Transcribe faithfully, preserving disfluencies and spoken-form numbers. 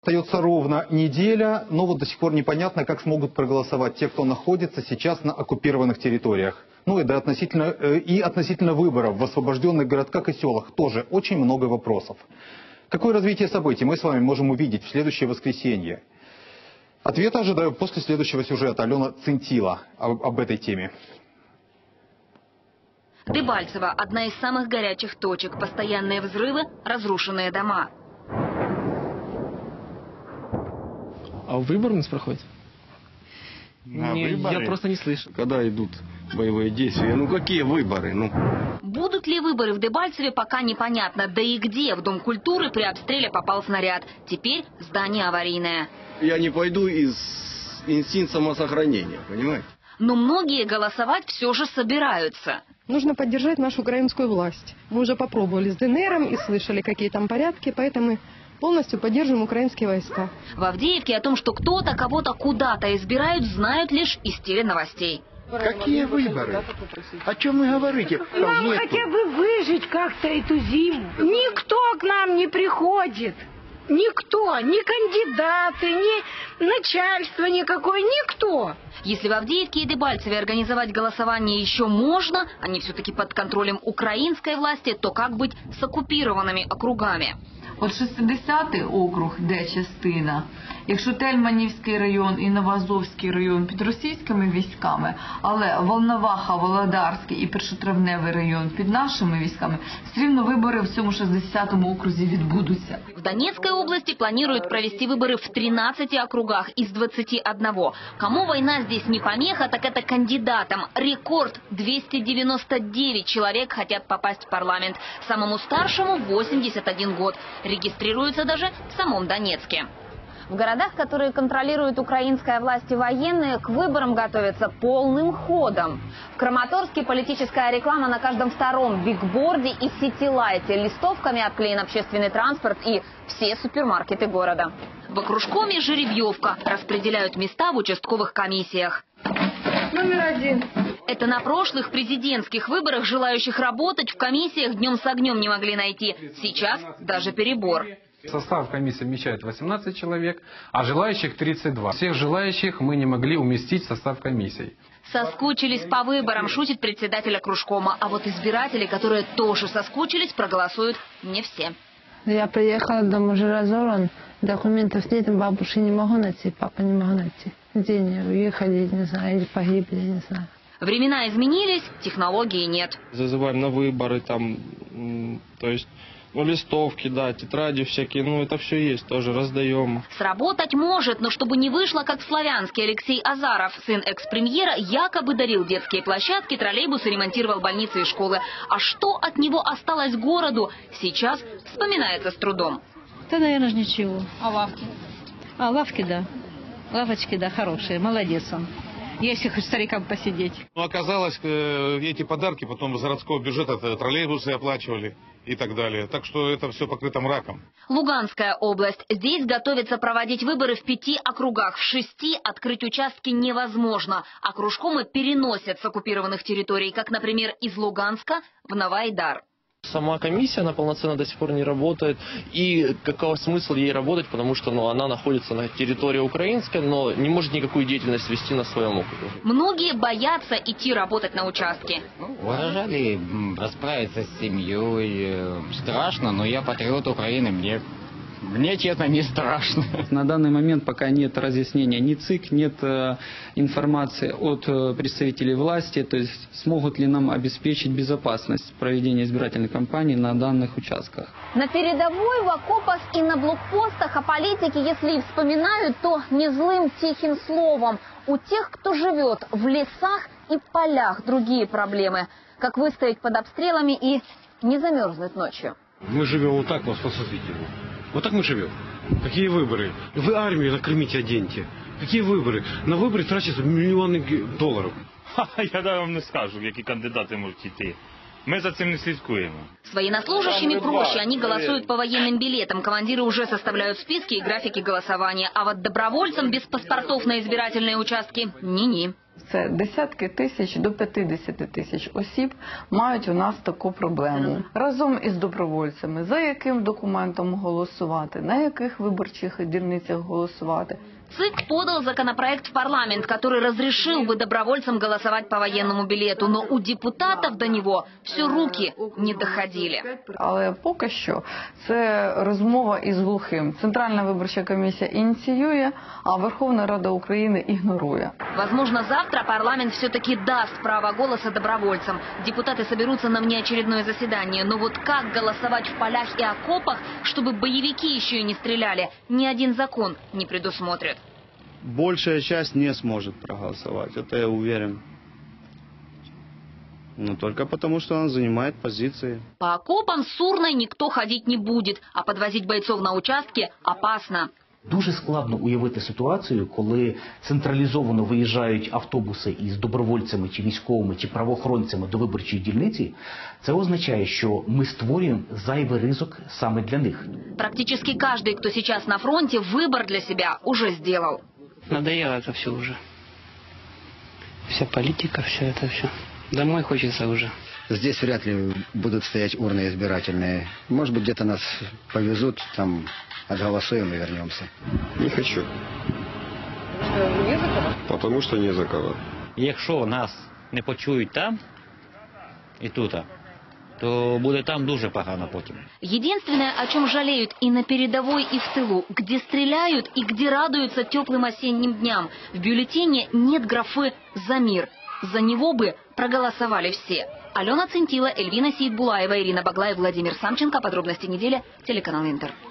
Остается ровно неделя, но вот до сих пор непонятно, как смогут проголосовать те, кто находится сейчас на оккупированных территориях. Ну и, да, относительно, и относительно выборов в освобожденных городках и селах тоже очень много вопросов. Какое развитие событий мы с вами можем увидеть в следующее воскресенье? Ответа ожидаю после следующего сюжета. Алена Цинтила об, об этой теме. Дебальцево – одна из самых горячих точек. Постоянные взрывы, разрушенные дома. А выборы у нас проходят? На не, выборы? Я просто не слышу. Когда идут боевые действия? Ну какие выборы? Ну. Будут ли выборы в Дебальцеве, пока непонятно. Да и где в Дом культуры при обстреле попал снаряд. Теперь здание аварийное. Я не пойду из инстинкта самосохранения, понимаете? Но многие голосовать все же собираются. Нужно поддержать нашу украинскую власть. Мы уже попробовали с ДНРом и слышали, какие там порядки, поэтому полностью поддерживаем украинские войска. В Авдеевке о том, что кто-то кого-то куда-то избирают, знают лишь из теленовостей. Какие выборы? О чем вы говорите? Нам Нету. Хотя бы выжить как-то эту зиму. Никто к нам не приходит. Никто, ни кандидаты, ни начальство никакое, никто. Если в Авдеевке и Дебальцеве организовать голосование еще можно, они все-таки под контролем украинской власти, то как быть с оккупированными округами? От шістдесятий округ, де частина, якщо Тельманівський район і Новоазовський район під російськими військами, але Волноваха, Володарський і Першотравневий район під нашими військами, все рівно вибори в цьому шістдесятому окрузі відбудуться. В Донецкой области планируют провести выборы в тринадцати округах из двадцати одного. Кому война здесь не помеха, так это кандидатам. Рекорд – двести девяносто девять человек хотят попасть в парламент. Самому старшему – восемьдесят один год. Регистрируются даже в самом Донецке. В городах, которые контролирует украинская власть и военные, к выборам готовятся полным ходом. В Краматорске политическая реклама на каждом втором бигборде и ситилайте. Листовками обклеен общественный транспорт и все супермаркеты города. В окружкоме жеребьевка. Распределяют места в участковых комиссиях. Номер один. Это на прошлых президентских выборах желающих работать в комиссиях днем с огнем не могли найти. Сейчас даже перебор. Состав комиссии вмещает восемнадцать человек, а желающих тридцать два. Всех желающих мы не могли уместить в состав комиссии. Соскучились по выборам, шутит председатель окружкома. А вот избиратели, которые тоже соскучились, проголосуют не все. Я приехала, дом уже разорван, документов нет, бабушки не могу найти, папа не могу найти. Где они уехали, не знаю, или погибли, не знаю. Времена изменились, технологий нет. Зазываем на выборы, там, то есть, ну, листовки, да, тетради всякие, ну, это все есть, тоже раздаем. Сработать может, но чтобы не вышло, как в Славянске. Алексей Азаров, сын экс-премьера, якобы дарил детские площадки, троллейбусы, ремонтировал больницы и школы. А что от него осталось городу, сейчас вспоминается с трудом. Да, наверное, ничего. А лавки? А лавки, да. Лавочки, да, хорошие, молодец он. Если хоть старикам посидеть. Ну, оказалось, эти подарки потом из городского бюджета троллейбусы оплачивали и так далее. Так что это все покрыто мраком. Луганская область. Здесь готовятся проводить выборы в пяти округах. В шести открыть участки невозможно. Окружкомы переносят с оккупированных территорий, как, например, из Луганска в Новоайдар. Сама комиссия, она полноценно до сих пор не работает. И какой смысл ей работать, потому что ну, она находится на территории украинской, но не может никакую деятельность вести на своем округе. Многие боятся идти работать на участке. Выражали расправиться с семьей. Страшно, но я патриот Украины, мне... Мне, честно, не страшно. На данный момент пока нет разъяснения ни ЦИК, нет э, информации от э, представителей власти, то есть смогут ли нам обеспечить безопасность проведения избирательной кампании на данных участках. На передовой, в окопах и на блокпостах о политике, если и вспоминают, то не злым тихим словом. У тех, кто живет в лесах и полях, другие проблемы. Как выстоять под обстрелами и не замерзнуть ночью. Мы живем вот так, вот, посмотрите. Вот так мы живем. Какие выборы? Вы армию накормите, оденьте. Какие выборы? На выборы тратятся миллионы долларов. Я вам не скажу, які кандидати можуть йти. Мы за этим не слідкуємо. С военнослужащими проще, они голосуют по военным билетам. Командиры уже составляют списки и графики голосования. А вот добровольцам без паспортов на избирательные участки – ни-ни. Це десятки тисяч до п'ятдесят тисяч осіб мають у нас таку проблему. Разом із добровольцями, за яким документом голосувати, на яких виборчих дільницях голосувати. ЦИК подал законопроект в парламент, который разрешил бы добровольцам голосовать по военному билету, но у депутатов до него все руки не доходили. Але поки що це розмова із глухим. Центральна виборча комісія ініціює, а Верховна Рада України ігнорує. Возможно, завтра парламент все-таки даст право голоса добровольцам. Депутаты соберутся на внеочередное заседание. Но вот как голосовать в полях и окопах, чтобы боевики еще и не стреляли, ни один закон не предусмотрит. Большая часть не сможет проголосовать, это я уверен. Но только потому, что он занимает позиции. По окопам с урной никто ходить не будет, а подвозить бойцов на участке опасно. Дуже складно уявити ситуацію, коли централізовано виїжджають автобуси із добровольцями, чи військовими, чи правоохоронцями до виборчої дільниці. Це означає, що ми створюємо зайвий ризик саме для них. Практически каждый, кто сейчас на фронте, выбор для себя уже сделал. Надоело это все уже. Вся политика, все это все. Домой хочется уже. Здесь вряд ли будут стоять урны избирательные. Может быть, где-то нас повезут, там отголосуем и вернемся. Не хочу. Потому что не за кого. Якщо нас не почують там і тут, то буде там дуже погано потім. Единственное, о чем жалеют и на передовой, и в тылу, где стреляют и где радуются теплым осенним дням. В бюллетене нет графы «За мир». За него бы проголосовали все. Алена Центила, Эльвина Сейдбулаева, Ирина Баглаев, Владимир Самченко. Подробности недели. Телеканал Интер.